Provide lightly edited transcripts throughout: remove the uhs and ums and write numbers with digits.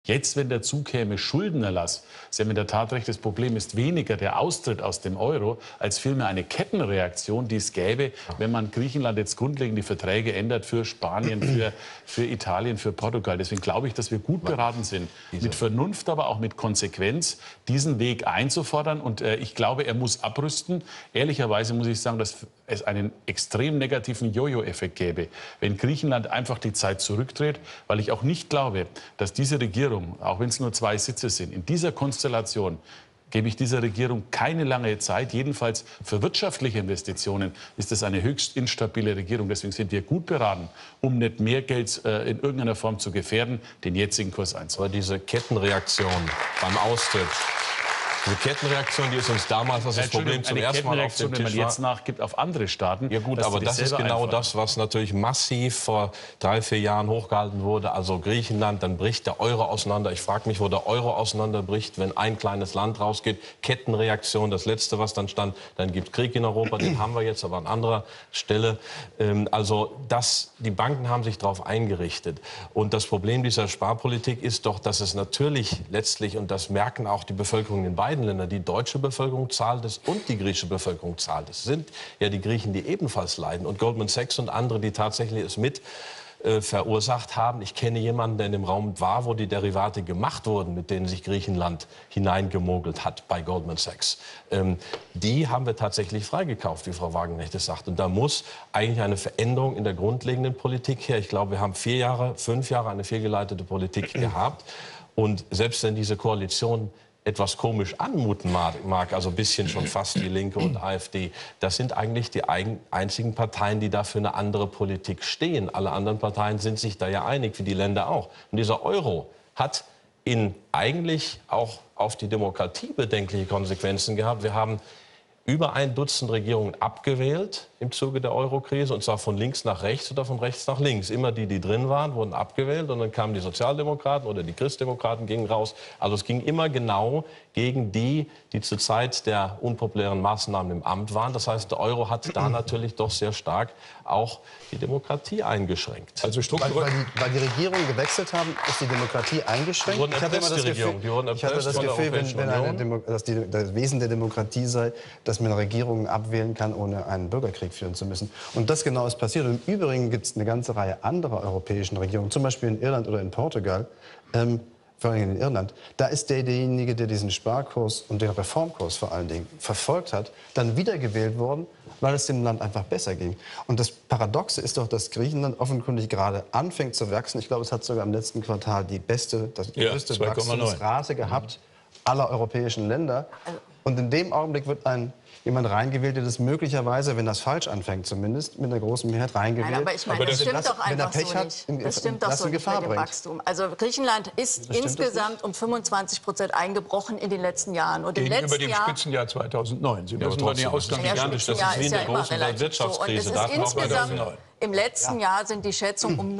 Jetzt, wenn dazu käme Schuldenerlass, Sie haben in der Tat recht, das Problem ist weniger der Austritt aus dem Euro, als vielmehr eine Kettenreaktion, die es gäbe, wenn man Griechenland jetzt grundlegend die Verträge ändert für Spanien, für Italien, für Portugal. Deswegen glaube ich, dass wir gut beraten sind, mit Vernunft, aber auch mit Konsequenz diesen Weg einzufordern. Und ich glaube, er muss abrüsten. Ehrlicherweise muss ich sagen, dass es einen extrem negativen Jojo-Effekt gäbe, wenn Griechenland einfach die Zeit zurückdreht, weil ich auch nicht glaube, dass diese Regierung, auch wenn es nur 2 Sitze sind, in dieser Konstellation gebe ich dieser Regierung keine lange Zeit. Jedenfalls für wirtschaftliche Investitionen ist es eine höchst instabile Regierung. Deswegen sind wir gut beraten, um nicht mehr Geld in irgendeiner Form zu gefährden, den jetzigen Kurs einzuhalten. Aber diese Kettenreaktion beim Austritt, diese Kettenreaktion, die ist uns damals, als das Problem zum ersten Mal auf dem Tisch war. Wenn man jetzt nachgibt auf andere Staaten. Ja gut, aber das ist genau das, was natürlich massiv vor 3, 4 Jahren hochgehalten wurde. Also Griechenland, dann bricht der Euro auseinander. Ich frage mich, wo der Euro auseinanderbricht, wenn ein kleines Land rausgeht. Kettenreaktion, das Letzte, was dann stand. Dann gibt es Krieg in Europa, den haben wir jetzt aber an anderer Stelle. Die Banken haben sich darauf eingerichtet. Und das Problem dieser Sparpolitik ist doch, dass es natürlich letztlich, und das merken auch die Bevölkerung in beiden Ländern, die deutsche Bevölkerung zahlt es und die griechische Bevölkerung zahlt es. Es sind ja die Griechen, die ebenfalls leiden. Und Goldman Sachs und andere, die tatsächlich es mit verursacht haben. Ich kenne jemanden, der in dem Raum war, wo die Derivate gemacht wurden, mit denen sich Griechenland hineingemogelt hat bei Goldman Sachs. Die haben wir tatsächlich freigekauft, wie Frau Wagenknecht es sagt. Und da muss eigentlich eine Veränderung in der grundlegenden Politik her. Ich glaube, wir haben 4 Jahre, 5 Jahre eine fehlgeleitete Politik gehabt. Und selbst wenn diese Koalition etwas komisch anmuten mag, also ein bisschen schon fast die Linke und AfD, das sind eigentlich die einzigen Parteien, die da für eine andere Politik stehen. Alle anderen Parteien sind sich da ja einig, wie die Länder auch. Und dieser Euro hat eigentlich auch auf die Demokratie bedenkliche Konsequenzen gehabt. Wir haben über 1 Dutzend Regierungen abgewählt im Zuge der Eurokrise, und zwar von links nach rechts oder von rechts nach links. Immer die, die drin waren, wurden abgewählt, und dann kamen die Sozialdemokraten oder die Christdemokraten, gingen raus. Also es ging immer genau gegen die, die zur Zeit der unpopulären Maßnahmen im Amt waren. Das heißt, der Euro hat da natürlich doch sehr stark auch die Demokratie eingeschränkt. Also weil die Regierungen gewechselt haben, ist die Demokratie eingeschränkt. Ich hatte immer das Gefühl, dass das Wesen der Demokratie sei, dass man Regierungen abwählen kann, ohne einen Bürgerkrieg führen zu müssen. Und das genau ist passiert. Und im Übrigen gibt es eine ganze Reihe anderer europäischen Regierungen, zum Beispiel in Irland oder in Portugal, vor allem in Irland. Da ist derjenige, der diesen Sparkurs und den Reformkurs vor allen Dingen verfolgt hat, dann wiedergewählt worden, weil es dem Land einfach besser ging. Und das Paradoxe ist doch, dass Griechenland offenkundig gerade anfängt zu wachsen. Ich glaube, es hat sogar im letzten Quartal die größte Wachstumsrate gehabt aller europäischen Länder. Und in dem Augenblick wird jemand reingewählt, der das möglicherweise, wenn das falsch anfängt zumindest, mit einer großen Mehrheit reingewählt. Nein, aber ich meine, das stimmt doch einfach so nicht. Das stimmt doch so nicht mit dem Wachstum. Also Griechenland ist insgesamt um 25% eingebrochen in den letzten Jahren. Und gegenüber dem Spitzenjahr 2009. Sie müssen mal den Ausgang gigantisch. Das ist wie in der großen Weltwirtschaftskrise. Im letzten Jahr sind die Schätzungen um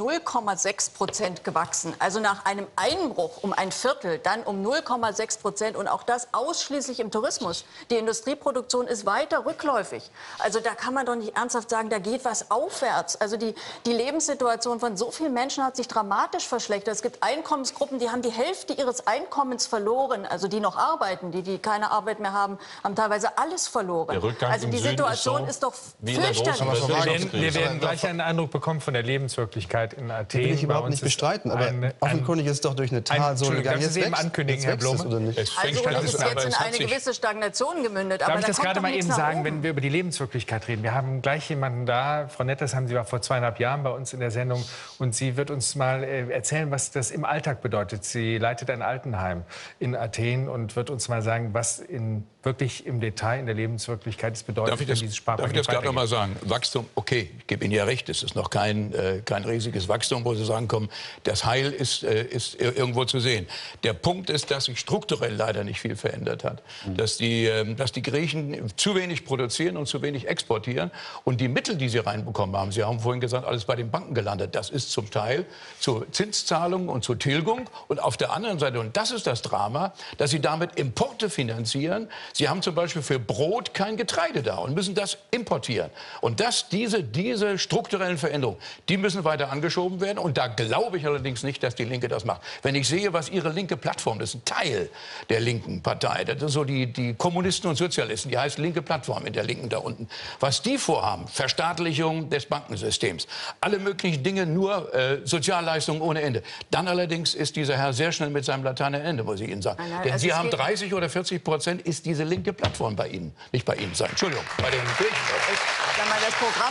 0,6% gewachsen. Also nach einem Einbruch um ein Viertel, dann um 0,6%, und auch das ausschließlich im Tourismus. Die Industrieproduktion ist weiter rückläufig. Also da kann man doch nicht ernsthaft sagen, da geht was aufwärts. Also die Lebenssituation von so vielen Menschen hat sich dramatisch verschlechtert. Es gibt Einkommensgruppen, die haben die Hälfte ihres Einkommens verloren. Also die noch arbeiten, die keine Arbeit mehr haben, haben teilweise alles verloren. Also die Situation ist doch fürchterlich. Wir werden gleich einen Eindruck bekommen von der Lebenswirklichkeit in Athen. Will ich überhaupt nicht bestreiten, aber offenkundig ist es doch durch eine Talsohle gegangen. Jetzt wächst ankündigen, Herr Blome. Also es ist jetzt in eine gewisse Stagnation gemündet. Darf ich das gerade mal eben sagen, wenn wir über die Lebenswirklichkeit reden? Wir haben gleich jemanden da. Frau Netters haben Sie war vor 2,5 Jahren bei uns in der Sendung. Und sie wird uns mal erzählen, was das im Alltag bedeutet. Sie leitet ein Altenheim in Athen und wird uns mal sagen, was wirklich im Detail in der Lebenswirklichkeit es bedeutet, wenn dieses Sparpaket. Darf ich das gerade noch mal sagen? Wachstum, okay, ich gebe Ihnen ja recht, es ist noch kein riesiges Wachstum, wo Sie sagen, komm, das Heil ist irgendwo zu sehen. Der Punkt ist, dass sich strukturell leider nicht viel verändert hat. Dass die Griechen zu wenig produzieren und zu wenig exportieren. Und die Mittel, die sie reinbekommen haben, Sie haben vorhin gesagt, alles bei den Banken gelandet. Das ist zum Teil zur Zinszahlung und zur Tilgung. Und auf der anderen Seite, und das ist das Drama, dass sie damit Importe finanzieren, Sie haben zum Beispiel für Brot kein Getreide da und müssen das importieren. Und diese strukturellen Veränderungen, die müssen weiter angeschoben werden. Und da glaube ich allerdings nicht, dass die Linke das macht. Wenn ich sehe, was ihre linke Plattform, das ist ein Teil der linken Partei, das ist so die Kommunisten und Sozialisten, die heißt linke Plattform in der Linken da unten. Was die vorhaben, Verstaatlichung des Bankensystems, alle möglichen Dinge, nur Sozialleistungen ohne Ende. Dann allerdings ist dieser Herr sehr schnell mit seinem Lateinenende, muss ich Ihnen sagen. Nein, Denn also Sie haben 30 oder 40% ist diese linke Plattform bei Ihnen. Nicht bei Ihnen sein, Entschuldigung, bei den Griechen. Sag mal,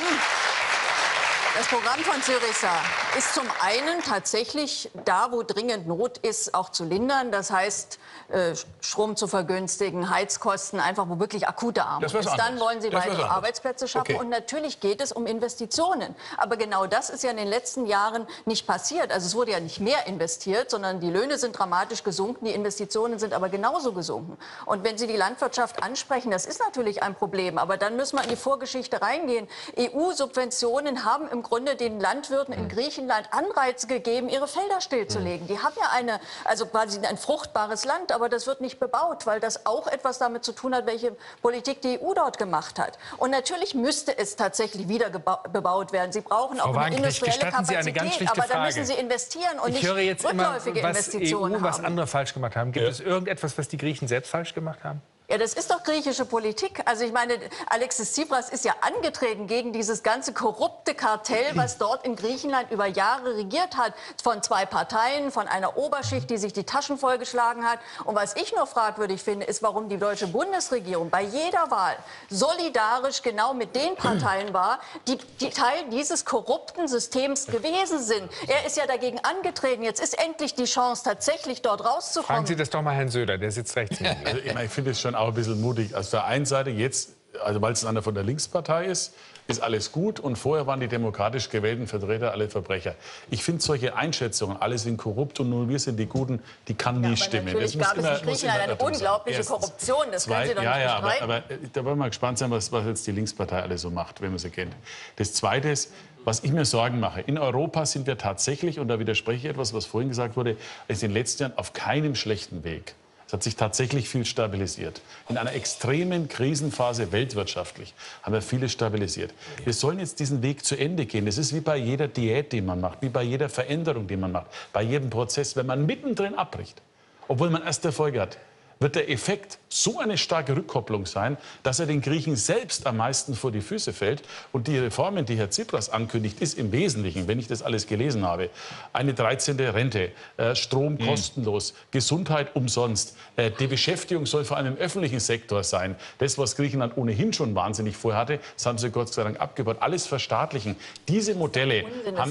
das Programm von Syriza ist zum einen tatsächlich da, wo dringend Not ist, auch zu lindern. Das heißt, Strom zu vergünstigen, Heizkosten, einfach wo wirklich akute Armut ist. Dann wollen sie weitere Arbeitsplätze schaffen. Und natürlich geht es um Investitionen. Aber genau das ist ja in den letzten Jahren nicht passiert. Also es wurde ja nicht mehr investiert, sondern die Löhne sind dramatisch gesunken, die Investitionen sind aber genauso gesunken. Und wenn Sie die Landwirtschaft ansprechen, das ist natürlich ein Problem. Aber dann müssen wir in die Vorgeschichte reingehen. EU-Subventionen haben im Grunde den Landwirten in Griechenland Anreize gegeben, ihre Felder stillzulegen. Die haben ja also quasi ein fruchtbares Land, aber das wird nicht bebaut, weil das auch etwas damit zu tun hat, welche Politik die EU dort gemacht hat. Und natürlich müsste es tatsächlich wieder bebaut werden. Sie brauchen auch eine industrielle Kapazität, aber dann müssen Sie investieren und nicht rückläufige Investitionen haben. Was andere falsch gemacht haben. Gibt es irgendetwas, was die Griechen selbst falsch gemacht haben? Ja, das ist doch griechische Politik. Also ich meine, Alexis Tsipras ist ja angetreten gegen dieses ganze korrupte Kartell, was dort in Griechenland über Jahre regiert hat, von zwei Parteien, von einer Oberschicht, die sich die Taschen vollgeschlagen hat. Und was ich nur fragwürdig finde, ist, warum die deutsche Bundesregierung bei jeder Wahl solidarisch genau mit den Parteien war, die Teil dieses korrupten Systems gewesen sind. Er ist ja dagegen angetreten. Jetzt ist endlich die Chance, tatsächlich dort rauszukommen. Fragen Sie das doch mal Herrn Söder, der sitzt rechts neben mir. Also, ich finde es schon auch ein bisschen mutig. Also auf der einen Seite jetzt, also weil es einer von der Linkspartei ist alles gut und vorher waren die demokratisch gewählten Vertreter alle Verbrecher. Ich finde solche Einschätzungen, alle sind korrupt und nur wir sind die Guten, die kann nie stimmen. Natürlich gab es in Griechenland eine unglaubliche Korruption, das können Sie doch nicht bestreiten. Aber da wollen wir gespannt sein, was jetzt die Linkspartei alle so macht, wenn man sie kennt. Das Zweite ist, was ich mir Sorgen mache, in Europa sind wir tatsächlich, und da widerspreche ich etwas, was vorhin gesagt wurde, ist in den letzten Jahren auf keinem schlechten Weg. Es hat sich tatsächlich viel stabilisiert. In einer extremen Krisenphase weltwirtschaftlich haben wir vieles stabilisiert. Wir sollen jetzt diesen Weg zu Ende gehen. Das ist wie bei jeder Diät, die man macht, wie bei jeder Veränderung, die man macht, bei jedem Prozess. Wenn man mittendrin abbricht, obwohl man erst Erfolge hat, wird der Effekt so eine starke Rückkopplung sein, dass er den Griechen selbst am meisten vor die Füße fällt. Und die Reformen, die Herr Tsipras ankündigt, ist im Wesentlichen, wenn ich das alles gelesen habe, eine 13. Rente, Strom kostenlos, Gesundheit umsonst. Die Beschäftigung soll vor allem im öffentlichen Sektor sein. Das, was Griechenland ohnehin schon wahnsinnig vorhatte, das haben sie Gott sei Dank abgebaut. Alles verstaatlichen. Diese Modelle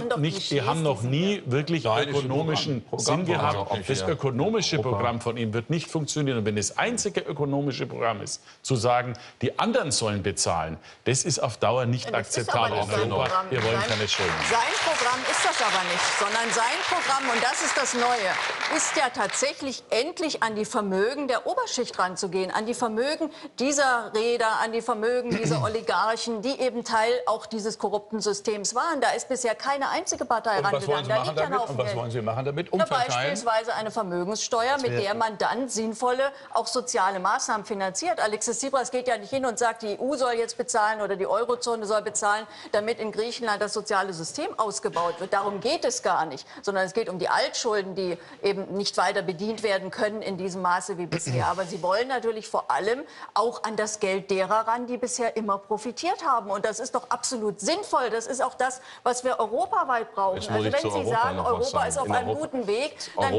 haben noch nie wirklich ökonomischen Sinn gehabt. Das ökonomische Programm von ihm wird nicht funktionieren. Und wenn das einzige ökonomische Programm ist, zu sagen, die anderen sollen bezahlen, das ist auf Dauer nicht akzeptabel in Europa. Wir wollen keine Schulden. Sein Programm ist das aber nicht, sondern sein Programm, und das ist das Neue, ist ja tatsächlich endlich an die Vermögen der Oberschicht ranzugehen, an die Vermögen dieser Reeder, an die Vermögen dieser Oligarchen, die eben Teil auch dieses korrupten Systems waren. Da ist bisher keine einzige Partei rangegangen. Da liegt ein Haufen Geld. Was wollen Sie machen damit? Beispielsweise eine Vermögenssteuer, mit der man dann sinnvolle auch soziale Maßnahmen finanziert. Alexis Tsipras geht ja nicht hin und sagt, die EU soll jetzt bezahlen oder die Eurozone soll bezahlen, damit in Griechenland das soziale System ausgebaut wird. Darum geht es gar nicht, sondern es geht um die Altschulden, die eben nicht weiter bedient werden können in diesem Maße wie bisher. Aber sie wollen natürlich vor allem auch an das Geld derer ran, die bisher immer profitiert haben. Und das ist doch absolut sinnvoll. Das ist auch das, was wir europaweit brauchen. Also wenn Sie sagen, Europa ist auf einem guten Weg, dann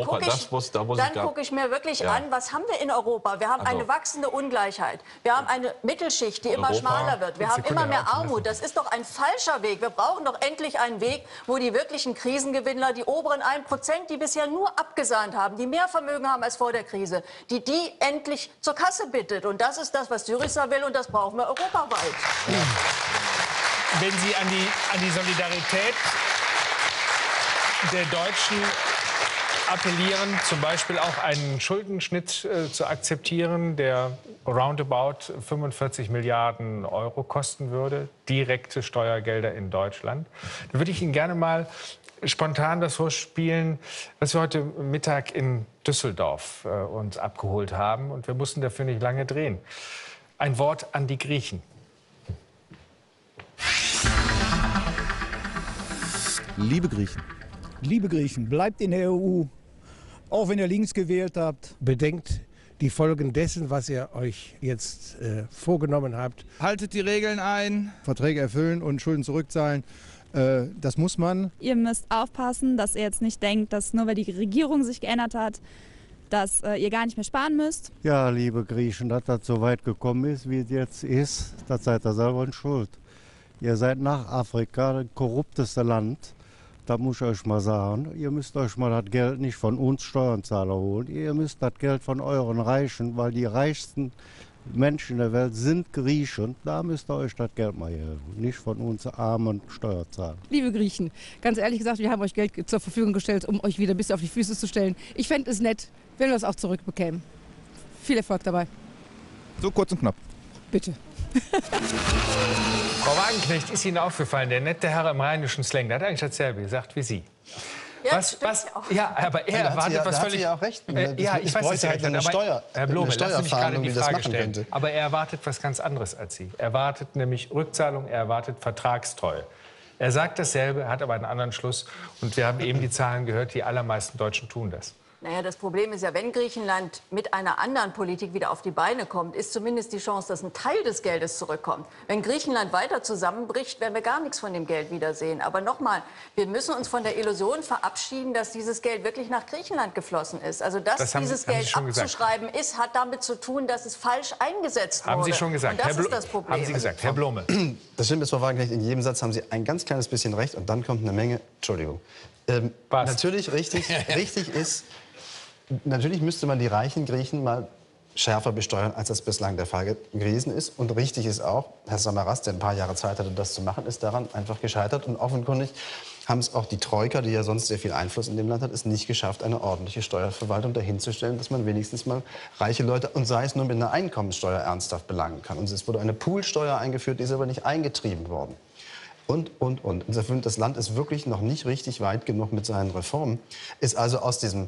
gucke ich mir wirklich an, was haben wir in Europa? Wir haben eine wachsende Ungleichheit. Wir haben eine Mittelschicht, die immer schmaler wird. Wir haben immer mehr Armut. Das ist doch ein falscher Weg. Wir brauchen doch endlich einen Weg, wo die wirklichen Krisengewinner, die oberen 1%, die bisher nur abgesahnt haben, die mehr Vermögen haben als vor der Krise, die endlich zur Kasse bittet. Und das ist das, was Syriza will, und das brauchen wir europaweit. Wenn Sie an die Solidarität der Deutschen appellieren, zum Beispiel auch einen Schuldenschnitt zu akzeptieren, der roundabout 45 Milliarden Euro kosten würde, direkte Steuergelder in Deutschland. Da würde ich Ihnen gerne mal spontan das vorspielen, was wir heute Mittag in Düsseldorf uns abgeholt haben. Und wir mussten dafür nicht lange drehen. Ein Wort an die Griechen. Liebe Griechen, bleibt in der EU, auch wenn ihr links gewählt habt. Bedenkt die Folgen dessen, was ihr euch jetzt vorgenommen habt. Haltet die Regeln ein. Verträge erfüllen und Schulden zurückzahlen. Das muss man. Ihr müsst aufpassen, dass ihr jetzt nicht denkt, dass nur weil die Regierung sich geändert hat, dass ihr gar nicht mehr sparen müsst. Ja, liebe Griechen, dass das so weit gekommen ist, wie es jetzt ist, das seid ihr selber in Schuld. Ihr seid nach Afrika das korrupteste Land. Da muss ich euch mal sagen, ihr müsst euch mal das Geld nicht von uns Steuerzahler holen. Ihr müsst das Geld von euren Reichen, weil die reichsten Menschen der Welt sind Griechen. Da müsst ihr euch das Geld mal helfen, nicht von uns armen Steuerzahlern. Liebe Griechen, ganz ehrlich gesagt, wir haben euch Geld zur Verfügung gestellt, um euch wieder ein bisschen auf die Füße zu stellen. Ich fände es nett, wenn wir es auch zurückbekämen. Viel Erfolg dabei. So kurz und knapp. Bitte. Frau Wagenknecht, ist Ihnen aufgefallen, der nette Herr im rheinischen Slang, der hat eigentlich dasselbe gesagt wie Sie. Ja, Ja, aber er erwartet was völlig... Ja, auch recht. Ja, ich weiß, dass halt eine Steuer, Herr Blome, lassen Sie mich gerade die Frage stellen. könnte. Aber er erwartet was ganz anderes als Sie. Er erwartet nämlich Rückzahlung, er erwartet Vertragstreue. Er sagt dasselbe, hat aber einen anderen Schluss. Und wir haben eben die Zahlen gehört, die allermeisten Deutschen tun das. Naja, das Problem ist ja, wenn Griechenland mit einer anderen Politik wieder auf die Beine kommt, ist zumindest die Chance, dass ein Teil des Geldes zurückkommt. Wenn Griechenland weiter zusammenbricht, werden wir gar nichts von dem Geld wiedersehen. Aber nochmal, wir müssen uns von der Illusion verabschieden, dass dieses Geld wirklich nach Griechenland geflossen ist. Also, dass dieses Geld abzuschreiben ist, hat damit zu tun, dass es falsch eingesetzt wurde. Haben Sie schon gesagt. Und das ist das Problem. Haben Sie gesagt, Herr Blome. Das stimmt, Frau Wagenknecht, in jedem Satz haben Sie ein ganz kleines bisschen recht und dann kommt eine Menge, Entschuldigung. Natürlich richtig ist, natürlich müsste man die reichen Griechen mal schärfer besteuern, als das bislang der Fall gewesen ist. Und richtig ist auch, Herr Samaras, der ein paar Jahre Zeit hatte, das zu machen, ist daran einfach gescheitert. Und offenkundig haben es auch die Troika, die ja sonst sehr viel Einfluss in dem Land hat, es nicht geschafft, eine ordentliche Steuerverwaltung dahinzustellen, dass man wenigstens mal reiche Leute, und sei es nur mit einer Einkommenssteuer, ernsthaft belangen kann. Und es wurde eine Poolsteuer eingeführt, die ist aber nicht eingetrieben worden. Und. Insofern, das Land ist wirklich noch nicht richtig weit genug mit seinen Reformen, ist also aus diesem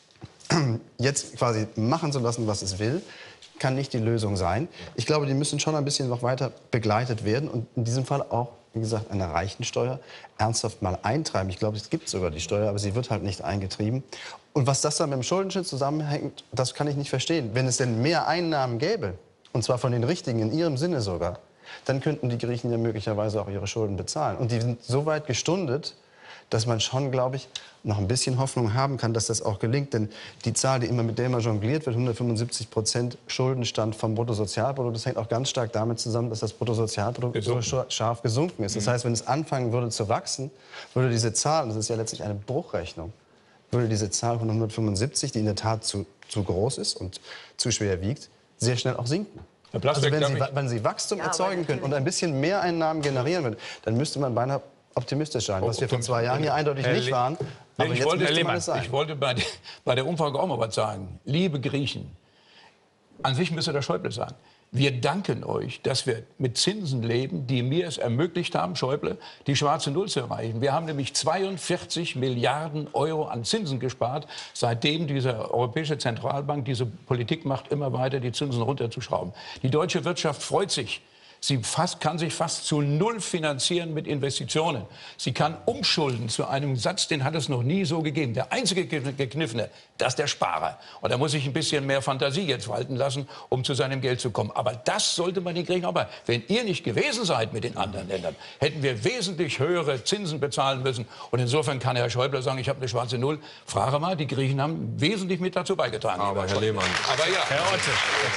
jetzt quasi machen zu lassen, was es will, kann nicht die Lösung sein. Ich glaube, die müssen schon ein bisschen noch weiter begleitet werden und in diesem Fall auch, wie gesagt, eine Reichensteuer ernsthaft mal eintreiben. Ich glaube, es gibt sogar die Steuer, aber sie wird halt nicht eingetrieben. Und was das dann mit dem Schuldenschnitt zusammenhängt, das kann ich nicht verstehen. Wenn es denn mehr Einnahmen gäbe, und zwar von den Richtigen, in ihrem Sinne sogar, dann könnten die Griechen ja möglicherweise auch ihre Schulden bezahlen. Und die sind so weit gestundet, dass man schon, glaube ich, noch ein bisschen Hoffnung haben kann, dass das auch gelingt. Denn die Zahl, mit der immer jongliert wird, 175% Schuldenstand vom Bruttosozialprodukt, das hängt auch ganz stark damit zusammen, dass das Bruttosozialprodukt so scharf gesunken ist. Das heißt, wenn es anfangen würde zu wachsen, würde diese Zahl, und das ist ja letztlich eine Bruchrechnung, würde diese Zahl von 175, die in der Tat zu groß ist und zu schwer wiegt, sehr schnell auch sinken. Also wenn Sie Wachstum erzeugen können und ein bisschen mehr Einnahmen generieren würden, dann müsste man beinahe optimistisch sein, was wir vor 2 Jahren hier eindeutig nicht waren. Aber ich wollte bei der Umfrage auch mal was sagen. Liebe Griechen, an sich müsste der Schäuble sagen. Wir danken euch, dass wir mit Zinsen leben, die mir es ermöglicht haben, Schäuble, die schwarze Null zu erreichen. Wir haben nämlich 42 Milliarden Euro an Zinsen gespart, seitdem diese Europäische Zentralbank diese Politik macht, immer weiter die Zinsen runterzuschrauben. Die deutsche Wirtschaft freut sich. Sie kann sich fast zu null finanzieren mit Investitionen. Sie kann umschulden zu einem Satz, den hat es noch nie so gegeben. Der einzige Gekniffene, das ist der Sparer. Und da muss ich ein bisschen mehr Fantasie jetzt walten lassen, um zu seinem Geld zu kommen. Aber das sollte man den Griechen auch mal. Wenn ihr nicht gewesen seid mit den anderen Ländern, hätten wir wesentlich höhere Zinsen bezahlen müssen. Und insofern kann Herr Schäuble sagen, ich habe eine schwarze Null. Frage mal, die Griechen haben wesentlich mit dazu beigetragen. Aber Herr Lehmann. Aber ja, Herr Otte.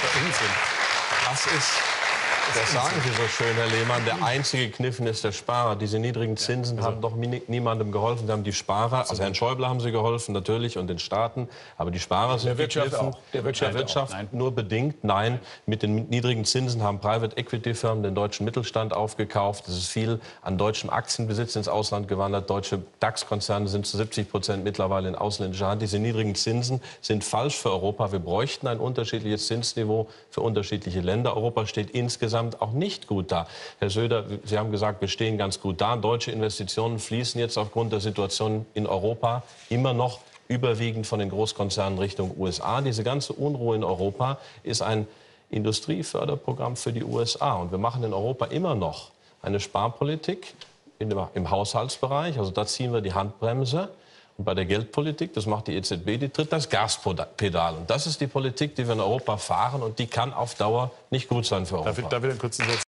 Das ist... Das sagen Sie so schön, Herr Lehmann. Der einzige Kniffen ist der Sparer. Diese niedrigen Zinsen haben doch niemandem geholfen. Sie haben die Sparer, also Herrn Schäuble haben sie geholfen natürlich und den Staaten. Aber die Sparer sind gekniffen. Der Wirtschaft nur bedingt. Nein, mit den niedrigen Zinsen haben Private Equity Firmen den deutschen Mittelstand aufgekauft. Es ist viel an deutschem Aktienbesitz ins Ausland gewandert. Deutsche DAX-Konzerne sind zu 70% mittlerweile in ausländischer Hand. Diese niedrigen Zinsen sind falsch für Europa. Wir bräuchten ein unterschiedliches Zinsniveau für unterschiedliche Länder. Europa steht insgesamt auch nicht gut da. Herr Söder, Sie haben gesagt, wir stehen ganz gut da. Deutsche Investitionen fließen jetzt aufgrund der Situation in Europa immer noch überwiegend von den Großkonzernen Richtung USA. Diese ganze Unruhe in Europa ist ein Industrieförderprogramm für die USA. Und wir machen in Europa immer noch eine Sparpolitik im Haushaltsbereich. Also da ziehen wir die Handbremse. Und bei der Geldpolitik, das macht die EZB, die tritt das Gaspedal. Und das ist die Politik, die wir in Europa fahren. Und die kann auf Dauer nicht gut sein für Europa. Darf ich einen kurzen Satz?